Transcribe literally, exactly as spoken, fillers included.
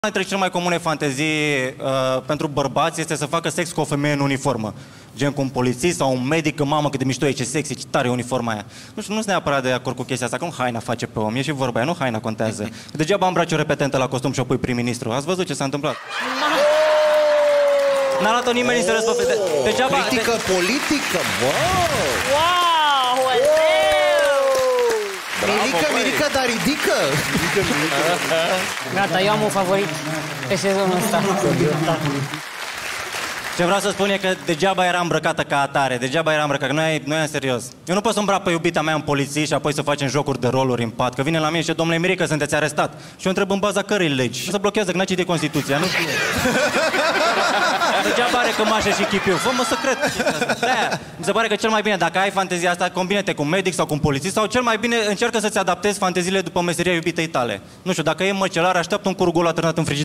Una dintre cele mai comune fantezii uh, pentru bărbați este să facă sex cu o femeie în uniformă. Gen cu un polițist sau un medic, că mamă cât de mișto e, ce sexy, ce tare e uniforma aia. Nu știu, nu sunt neapărat de acord cu chestia asta, că nu haina face pe om, e și vorba aia, nu haina contează. Degeaba îmbraci o repetentă la costum și o pui prim-ministru. Ați văzut ce s-a întâmplat? N-a luat-o nimeni în serios pe... Degeaba... Critică politică, wow! Wow! Mirica, Mirica, dar ridică! Gata, eu am un favorit pe sezonul ăsta. Ce vreau să spun e că degeaba era îmbrăcată ca atare, degeaba era îmbrăcată, că noi, noi în serios. Eu nu pot să îmbrac pe iubita mea în poliție și apoi să facem jocuri de roluri în pat, că vine la mine și zice, domnule Mirica, sunteți arestat. Și eu întreb în baza cărei legi. Nu se blochează, că n-a citit Constituția, nu știu. Degeaba are cămașă și chipiu. Fă-mă să cred. De-aia, mi se pare că cel mai bine, dacă ai fantezia asta, combine-te cu un medic sau cu un polițist sau cel mai bine încearcă să-ți adaptezi fanteziile după meseria iubitei tale. Nu știu, dacă e măcelar, așteaptă un curgul atârnat în frigider.